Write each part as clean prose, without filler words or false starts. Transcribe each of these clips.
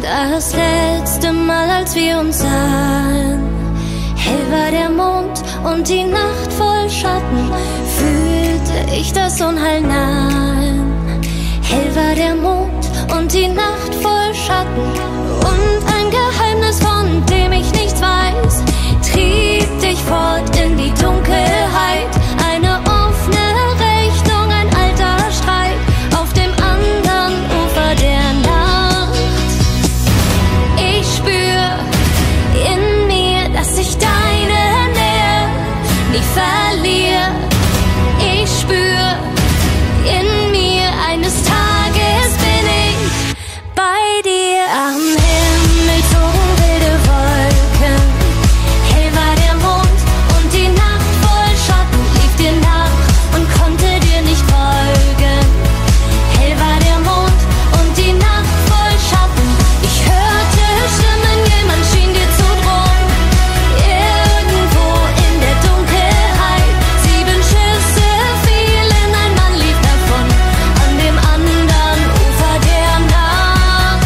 Das letzte Mal, als wir uns sahen, hell war der Mond und die Nacht voll Schatten, fühlte ich das Unheil nahen. Hell war der Mond und die Nacht voll Schatten, und ein Geheimnis, von dem ich nichts weiß, trieb dich fort in die Dunkelheit. Eine offene Rechnung, ein alter Streit auf dem anderen Ufer der Nacht. Ich spür in mir, dass ich deine Nähe nie verliere. Ich spür in mir, eines Tages bin ich bei dir. Am Himmel zogen wilde Wolken, hell war der Mond und die Nacht voll Schatten, lief dir nach und konnte dir nicht folgen. Hell war der Mond und die Nacht voll Schatten, ich hörte Stimmen, jemand schien dir zu drohen. Irgendwo in der Dunkelheit, 7 Schüsse fielen, ein Mann lief davon an dem anderen Ufer der Nacht.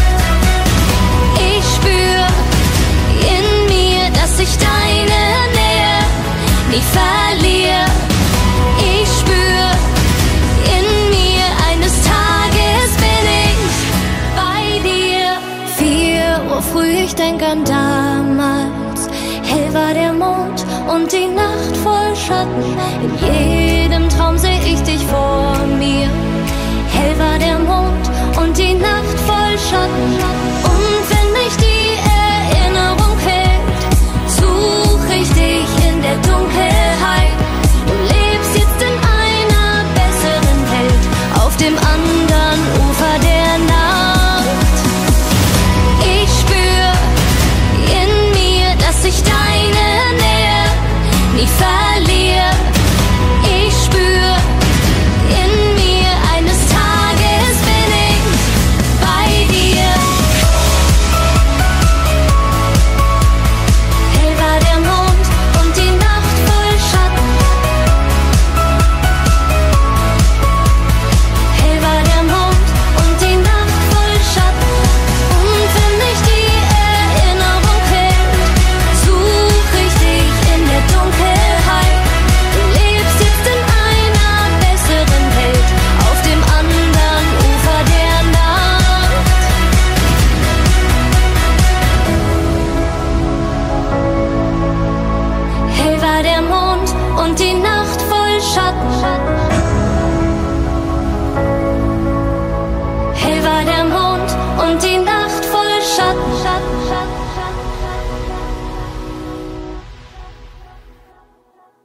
Ich spür in mir, dass ich deine Nähe nie verliere. Ich spür in mir, eines Tages bin ich bei dir. 4 Uhr früh, ich denk an damals, hell war der Mond und die Nacht voll Schatten. In jedem Traum seh ich dich vor mir. Hell war der Mond und die Nacht voll Schatten. Und wenn mich die Erinnerung hält, such ich dich in der Dunkelheit. Du lebst jetzt in einer besseren Welt, auf dem anderen Ufer der Nacht. Ich spür in mir, dass ich deine Nähe nie verliere. Ich spür in mir, eines Tages bin ich bei dir. Hell war der Mond und die Nacht voll Schatten. Hell war der Mond und die Nacht voll Schatten. Und wenn mich die Erinnerung hält, such ich dich in der Dunkelheit. Du lebst jetzt in einer besseren Welt, auf dem anderen Ufer der Nacht. Hell war der Mond und die